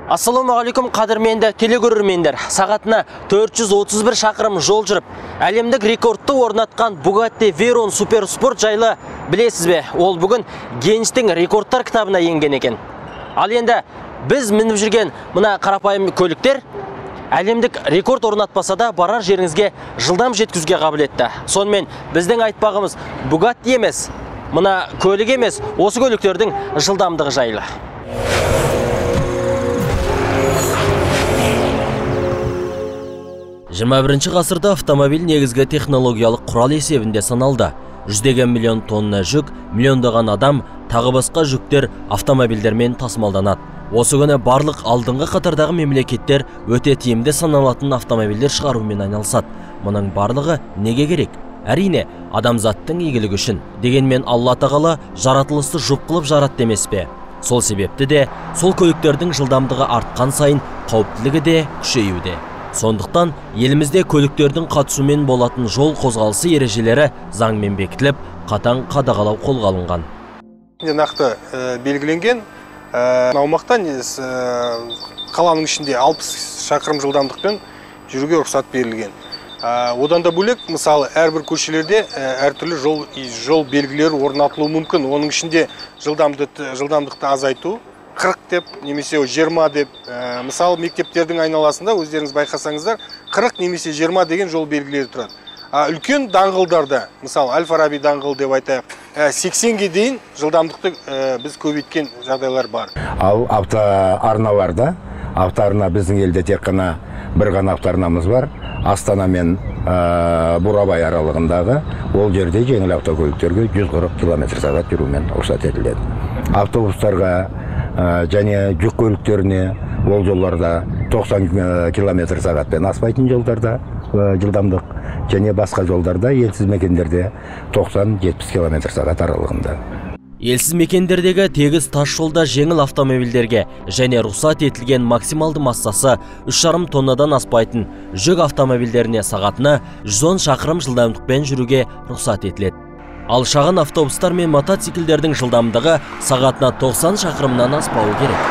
Ассалаумағалейкум қадірменді телекөрермендер. Сағатына 431 шақырым жол жүріп, әлемдік рекордты орнатқан Bugatti Veyron суперспорт жайлы білесіз бе? Ол бүгін Геннестің рекордтар кітабына енген екен. Ал енді біз мініп жүрген мына қарапайым көліктер әлемдік рекорд орнатпаса да барар жеріңізге жылдам жеткізуге қабілетті. Сонымен біздің айтпағымыз Bugatti емес, мына көлік емес, осы көліктердің жылдамдығы жайлы. 21 ғасырда автомобиль негізгі технологиялық құрал есебінде саналды. Жүздеген миллион тонна жүк, миллиондаған адам, тағы басқа жүктер автомобильдермен тасымалданады. Осы күні барлық алдыңғы қатардағы мемлекеттер өте тиімді саналатын автомобильдер шығарумен айналысады. Мұның барлығы неге керек? Әрине, адамзаттың игілігі үшін. Дегенмен Алла тағала жаратылысты жұп қылып жаратты емес пе? Сол себепті де, сол көліктердің жылдамдығы артқан сайын қауіптілігі де күшеюде. Сондықтан елімізде көліктердің қатысумен болатын жол қозғалысы ережелері заңмен бекітіліп, қатаң қадағалау қолға алынған. Нақты белгіленген аумақтан қаланың ішінде 60 шақырым жылдамдықпен жүруге рұқсат берілген. Одан да бөлек, мысалы, әрбір көшелерде әртүрлі жол белгілері орнатылуы мүмкін. Оның ішінде жылдамдықты азайту 40 деп, немесе 20 деп, мысалы мектептердің айналасында өздеріңіз байқасаңыздар 40 немесе 20 деген жол белгілері тұрады. Үлкен даңғылдарда, мысалы Әл-Фараби даңғыл деп айтайық, 80-ге дейін жылдамдықты біз көбейткен жағдайлар бар. Ал автоарналарда, автоарна біздің елде тек қана бір ғана автоарнамыз бар, Астана мен Бурабай аралығындағы, ол жерде жеңіл автокөліктерге 140 км/сағат жүрумен рұқсат етіледі. Автобустарға және жүк көліктеріне ол жолдарда 90 км/сағатпен аспайтын жолдарда жылдамдық, және басқа жолдарда елсіз мекендерде 90-70 км/сағат аралығында. Елсіз мекендердегі тегіс тас жолда жеңіл автомобильдерге және рұқсат етілген максималды массасы 3,5 тоннадан аспайтын жүк автомобильдеріне сағатына 110 шақырым жылдамдықпен жүруге рұқсат етіледі. Ал шағын автобустар мен мотоциклдердің жылдамдығы сағатына 90 шақырымнан аспауы керек.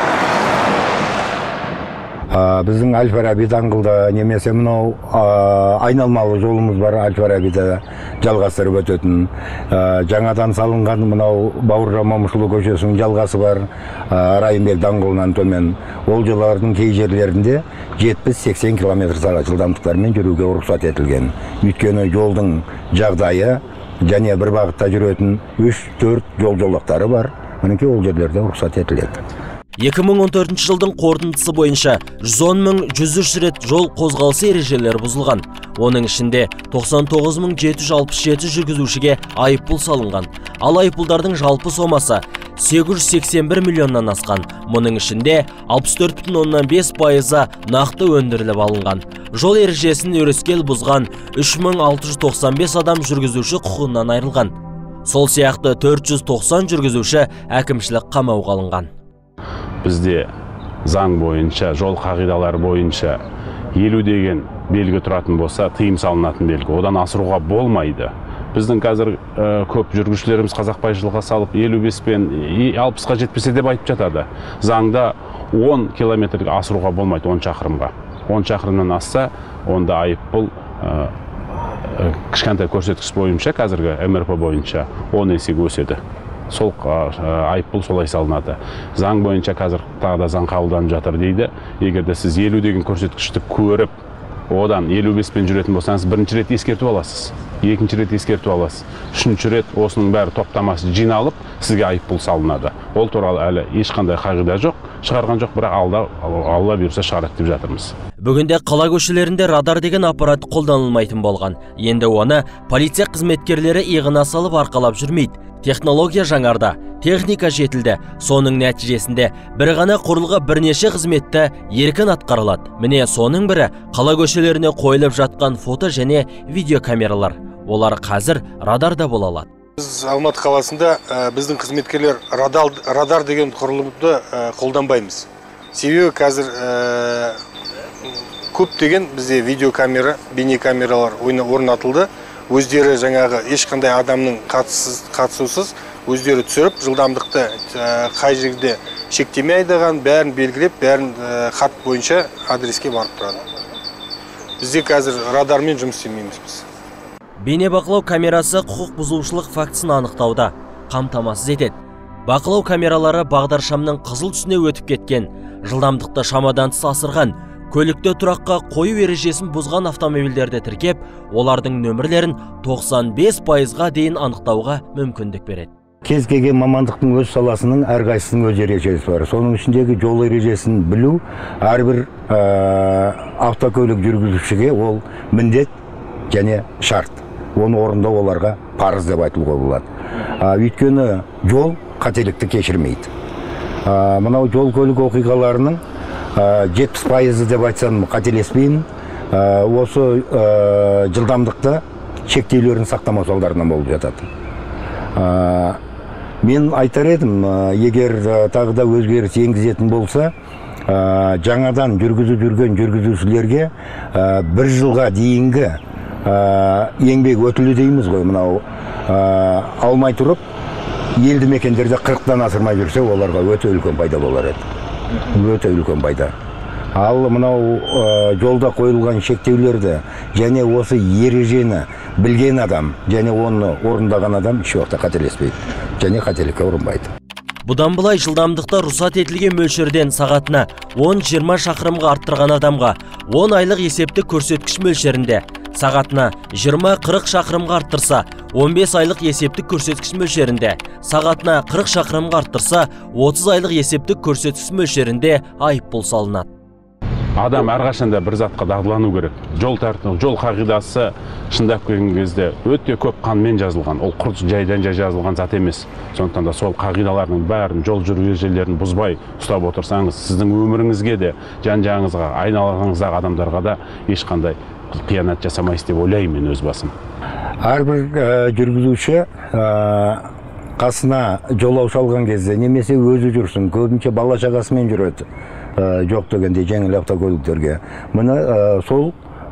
Біздің Әл-Фараби даңғылда немесе мынау айналмалы жолымыз бар, Әл-Фарабида жалғастырып өтетін. Жаңадан салынған мынау Бауыржан Момышұлы көшесінің жалғасы бар, Райымбек даңғылынан төмен. Ол жолдардың кей жерлерінде 70-80 км/сағат жылдамдықтармен жүруге рұқсат етілген. Өйткені жолдың жағдайы және бір бағытта жүретін 3-4 жол жолақтары бар. Мінекей ол жерлерде рұқсат етіледі. 2014 жылдың қорытындысы бойынша 110.103 рет жол қозғалысы ережелері бұзылған. Оның ішінде 99.767 жүргізушіге айыппұл салынған. Ал айыппұлдардың жалпы сомасы 881 миллионнан асқан. Мұның ішінде 64,5% нақты өндіріліп алынған. Жол ережесін өрескел бұзған 3695 адам жүргізуші құқығынан айырылған. Сол сияқты 490 жүргізуші әкімшілік қамауға алынған. Бізде заң бойынша, жол қағидалары бойынша 50 деген белгі тұратын болса, тыйым салынатын белгі. Одан асыруға болмайды. Біздің қазір көп жүргізушілеріміз қазақбайшылыққа салып 55 пен 60-ға жетпесе деп айтып жатады. Заңда 10 километрге асыруға болмайды 10 шақырымға. 10 шақырымнан асса, онда айыппұл кішкентай көрсеткіш бойынша, қазіргі МРП бойынша 10 есеге өседі. Сол айыппұл солай салынады. Заң бойынша қазір тағы да заң қабылданып жатыр дейді. Егерде сіз 50 деген көрсеткішті көріп, одан 55 пен жүретін болсаңыз, бірінші рет ескертіп аласыз, екінші рет ескертіп аласыз, үшінші рет осының бәрі топтамасы жиналып, сізге айыппұл салынады. Ол туралы әлі ешқандай қағида жоқ, шығарған жоқ, бірақ алла бұйырса шығарады деп жатырмыз. Бүгінде қала көшелерінде радар деген аппарат қолданылмайтын болған. Енді оны полиция қызметкерлері иығына салып арқалап жүрмейді. Технология жаңарда, техника жетілді. Соның нәтижесінде бір ғана құрылғы бірнеше қызметті еркін атқарылады. Міне соның бірі қала көшелеріне қойылып жатқан фото және видеокамералар. Олар қазір радарда бола алады. Біз Алматы қаласында біздің қызметкерлер радар деген құрылымды қолданбаймыз. Себебі қазір көптеген бізде видеокамера, бейнекамералар орнатылды. Өздері жаңағы ешқандай адамның қатысусыз өздері түсіріп, жылдамдықты қай жерде шектемей айдаған, бәрін белгілеп, бәрін хат бойынша адреске барып тұрады. Бізде қазір радармен жұмыс істемейміз біз. Бейнебақылау камерасы құқық бұзушылық фактісін анықтауда қамтамасыз етеді. Бақылау камералары бағдаршамның қызыл түсіне өтіп кеткен, жылдамдықты шамадан тыс асырған, көлікті тұраққа қою ережесін бұзған автомобильдерді тіркеп, олардың нөмірлерін 95%-ға дейін анықтауға мүмкіндік береді. Кез келген мамандықтың өз саласының әрқайсысының өз ережесі бар. Соның ішіндегі жол ережесін білу әрбір автокөлік жүргізушіге ол міндет және шарт. Оны орындау оларға парыз деп айтылуға болады. Өйткені жол қателікті кешірмейді. Мынау жол көлік оқиғаларының 70% деп айтсам қателеспеймін. Осы жылдамдықты шектеулерін сақтамау салдарынан болып жатады. Мен айтар едім, егер тағы да өзгеріс енгізетін болса, жаңадан жүргізіп жүрген жүргізушілерге 1 жылға дейінгі еңбек өтілі дейміз ғой, мынау алмай тұрып, елді мекендерде 40-тан асырмай жүрсе, оларға өте үлкен пайда болар еді. Өте үлкен пайда. Ал мынау жолда қойылған шектеулерді және осы ережені білген адам және оны орындаған адам еш уақытта қателеспейді және қателікке ұрынбайды. Бұдан былай жылдамдықта рұқсат етілген мөлшерден сағатына 10-20 шақырымға арттырған адамға 10 айлық есептік көрсеткіш мөлшерінде, сағатына 20-40 шақырымға арттырса 15 айлық есептік көрсеткіш мөлшерінде, сағатына 40 шақырымға арттырса 30 айлық есептік көрсеткіш мөлшерінде айыппұл салынады. Адам әрқашанда бір затқа дағдылану керек. Жол тәртібі, жол қағидасы шындап келген кезде өте көп қанмен жазылған. Ол құр жайдан жай жазылған зат емес. Сондықтан да сол қағидалардың бәрін, жол жүру ережелерін бұзбай ұстап отырсаңыз, сіздің өміріңізге де, жан-жағыңызға, айналаңыздағы адамдарға да ешқандай қиянат жасамайсыз деп ойлаймын мен өз басым. Әрбір жүргізуші қасына жолаушы алған кезде немесе өзі жүрсін, көбінше бала шағасымен жүреді. Жоқ дегенде жеңіл автокөліктерге. Мұны сол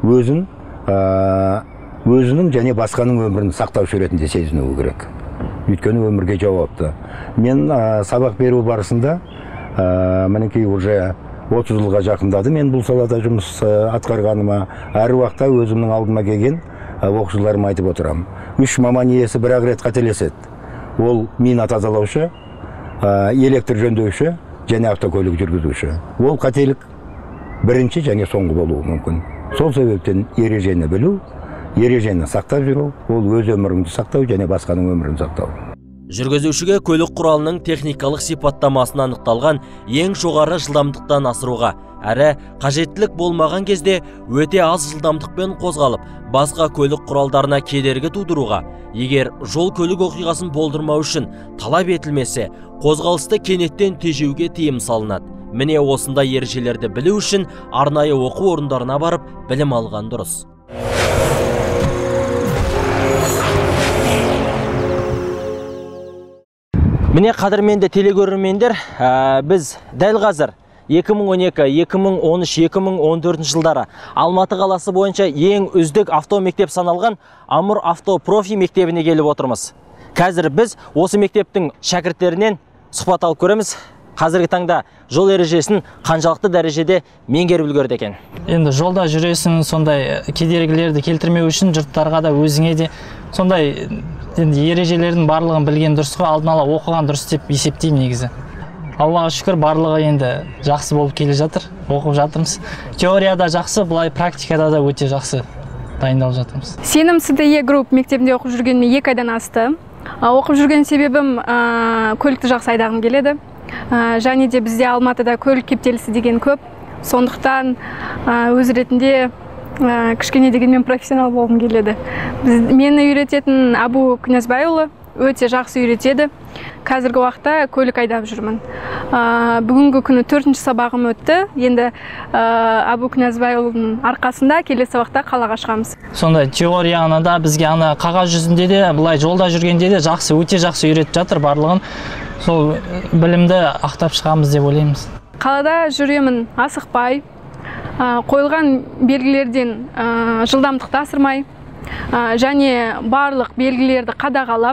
өзінің және басқаның өмірін сақтаушы ретінде сезінуі керек. Өйткені өмірге жауапты. Мен сабақ беру барысында мінекей уже 30 жылға жақындады. Мен бұл салада жұмыс атқарғаныма әр уақытта өзімнің алдыма келген оқушыларыма айтып отырамын. 3 маман иесі бір-ақ рет қателеседі. Ол мина тазалаушы, электр жөндеуші және автокөлік жүргізуші. Ол қателік бірінші және соңғы болуы мүмкін. Сол себептен ережені білу, ережені сақтап жүру, ол өз өміріңді сақтау және басқаның өмірін сақтау. Жүргізушіге көлік құралының техникалық сипаттамасын анықталған ең жоғары жылдамдықтан асыруға, әрі қажеттілік болмаған кезде өте аз жылдамдықпен қозғалып, басқа көлік құралдарына кедергі тудыруға, егер жол көлік оқиғасын болдырмау үшін талап етілмесе, қозғалысты кенеттен тежеуге тыйым салынады. Міне осындай ережелерді білу үшін арнайы оқу орындарына барып білім алған дұрыс. Міне қадірменді телегөрермендер, біз дәл қазір 2012, 2013, 2014 жылдары Алматы қаласы бойынша ең үздік автомектеп саналған Амур Автопрофи мектебіне келіп отырмыз. Қазір біз осы мектептің шәкірттерінен сұхбат алып көреміз. Қазіргі таңда жол ережесін қаншалықты дәрежеде меңгеріп үлгерді екен. Енді жолда жүресің, сондай кедергілерді келтірмеу үшін жұрттарға да өзіңе де сондай ережелердің барлығын білген дұрысқа алдын ала оқыған дұрыс деп есептеймін негізі. Аллаға шүкір барлығы енді жақсы болып келе жатыр, оқып жатырмыз. Теорияда жақсы, бұлай практикада да өте жақсы дайындалып жатырмыз. Сенім СДЕ групп мектебінде оқып жүргеніме 2 айдан асты. Оқып жүрген себебім көлікті жақсы айдағым келеді. Және де бізде Алматыда көлік кептелісі деген көп. Сондықтан өз ретінде кішкене дегенмен профессионал болғым келеді. Мені үйрететін Абу Князбайұлы өте жақсы үйретеді. Қазіргі уақытта көлік айдап жүрмін. Бүгінгі күні 4-ші сабағым өтті. Енді Абу Князбайұлының арқасында келесі сабақта қалаға шығамыз. Сондай теорияны да бізге ана қағаз жүзінде де, былай жолда жүргенде де жақсы, өте жақсы үйретіп жатыр барлығын. Сол білімді ақтап шығамыз деп ойлаймыз. Қалада жүремін асықпай, қойылған белгілерден жылдамдықты асырмай, және барлық белгілерді қадағалап,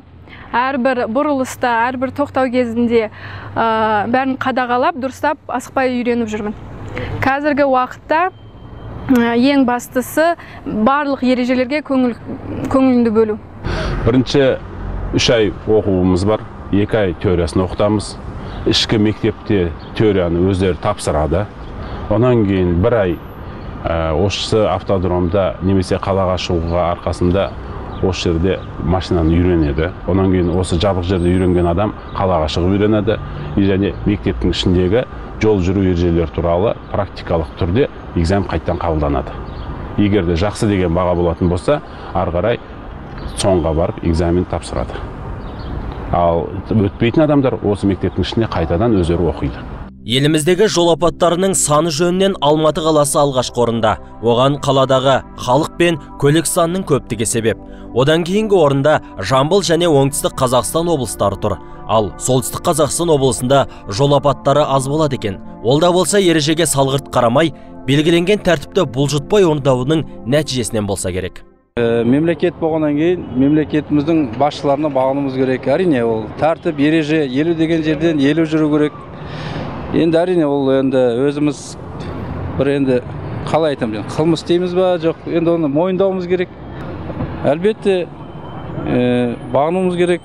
әрбір бұрылыста, әрбір тоқтау кезінде бәрін қадағалап, дұрыстап, асықпай үйреніп жүрмін. Қазіргі уақытта ең бастысы барлық ережелерге көңіліңді бөлу. Бірінші 3 ай оқуымыз бар, 2 ай теориясын оқытамыз. Ішкі мектепте теорияны өздері тапсырады. Онан кейін 1 ай осы автодромда немесе қалаға шығуға арқасында осы жерде машинаны үйренеді. Онан кейін осы жабық жерде үйренген адам қалаға шығып үйренеді. Және мектептің ішіндегі жол жүру ережелері туралы практикалық түрде экзамен қайттан қабылданады. Егер де жақсы деген баға болатын болса, ары қарай соңға барып экзамен тапсырады. Ал өтпейтін адамдар осы мектептің ішінде қайтадан өздері оқиды. Еліміздегі жол апаттарының саны жөнінен Алматы қаласы алғашқы орында. Оған қаладағы халық пен көлік санының көптігі себеп. Одан кейінгі орында Жамбыл және Оңтүстік Қазақстан облыстары тұр. Ал Солтүстік Қазақстан облысында жол апаттары аз болады екен. Ол да болса ережеге салғырт қарамай, белгіленген тәртіпті бұлжытпай орындауының нәтижесінен болса керек. Мемлекет болғаннан кейін мемлекетіміздің басшыларына бағынуымыз керек. Әрине ол тәртіп, ереже, елу деген жерден елу жүру керек. Енді әрине ол өзіміз бір қалай айтамын, қылмыс дейміз ба, жоқ, енді оны мойындауымыз керек. Әлбетте бағынуымыз керек.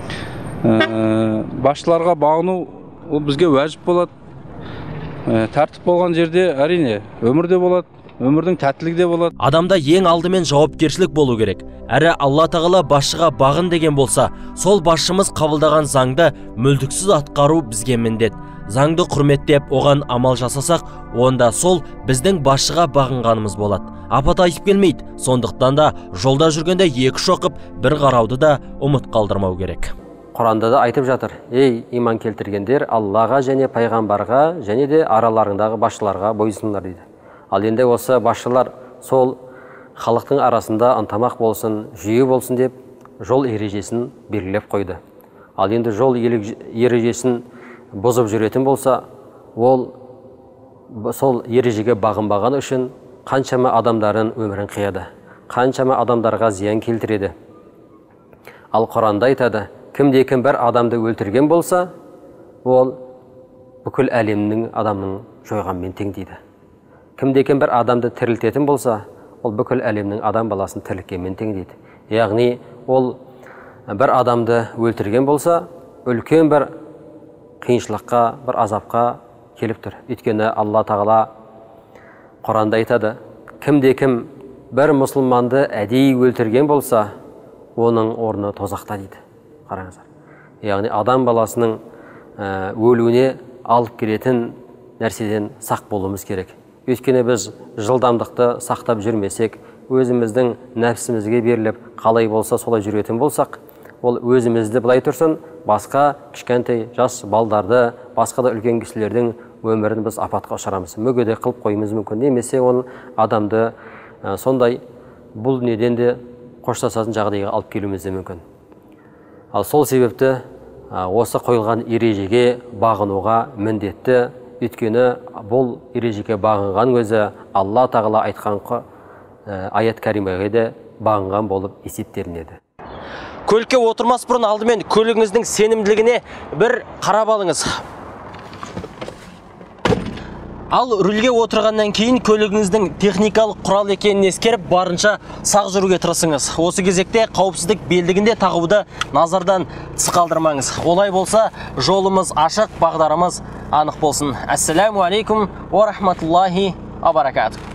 Басшыларға бағыну ол бізге уәжіп болады. Тәртіп болған жерде әрине өмірде болады. Өмірдің тәттілігі де болады. Адамда ең алдымен жауапкершілік болу керек. Әрі Алла тағала басшыға бағын деген болса, сол басшымыз қабылдаған заңды мүлтіксіз атқару бізге міндет. Заңды құрметтеп, оған амал жасасақ, онда сол біздің басшыға бағынғанымыз болады. Апат айтып келмейді. Сондықтан да жолда жүргенде 2 шоқып, бір қарауды да ұмыт қалдырмау керек. Құранда да айтып жатыр: "Ей иман келтіргендер, Аллаға және пайғамбарға және де араларындағы басшыларға бойсыңдар" дейді. Ал енді осы басшылар сол халықтың арасында ынтымақ болсын, жүйе болсын деп жол ережесін белгілеп қойды. Ал енді жол ережесін бұзып жүретін болса, ол сол ережеге бағынбаған үшін қаншама адамдардың өмірін қияды, қаншама адамдарға зиян келтіреді. Ал Құранда айтады: кімде-кім бір адамды өлтірген болса, ол бүкіл әлемнің адамның жойғанмен тең дейді. Кімде-кім бір адамды тірілтетін болса, ол бүкіл әлемнің адам баласын тірілткенмен тең дейді. Яғни ол бір адамды өлтірген болса, үлкен бір қиыншылыққа, бір азапқа келіп тұр. Өйткені Алла тағала Құранда айтады: кімде-кім бір мұсылманды әдейі өлтірген болса, оның орны тозақта дейді. Қараңыздар. Яғни адам баласының өлуіне алып келетін нәрседен сақ болуымыз керек. Өйткені біз жылдамдықты сақтап жүрмесек, өзіміздің нәпсімізге беріліп, қалай болса солай жүретін болсақ, ол өзімізді былай тұрсын, басқа кішкентай жас балдарды, басқа да үлкен кісілердің өмірін біз апатқа ұшырамыз. Мүгедек қылып қоймыз мүмкін, немесе оның адамды сондай бұл неден де қоштасатын жағдайға алып келуіміз де мүмкін. Ал сол себепті осы қойылған ережеге бағынуға міндетті. Өйткені бұл ережеге бағынған өзі Алла тағала айтқан аят кәримаға да бағынған болып есептелінеді. Көлікке отырмас бұрын алдымен көлігіңіздің сенімділігіне бір қарап алыңыз. Ал рөлге отырғаннан кейін көлігіңіздің техникалық құрал екенін ескеріп, барынша сақ жүруге тырысыңыз. Осы кезекте қауіпсіздік белдігінде тағуды назардан тыс қалдырмаңыз. Олай болса, жолымыз ашық, бағдарымыз анық болсын. Ассаламу алейкум ва рахматуллахи ва баракатух.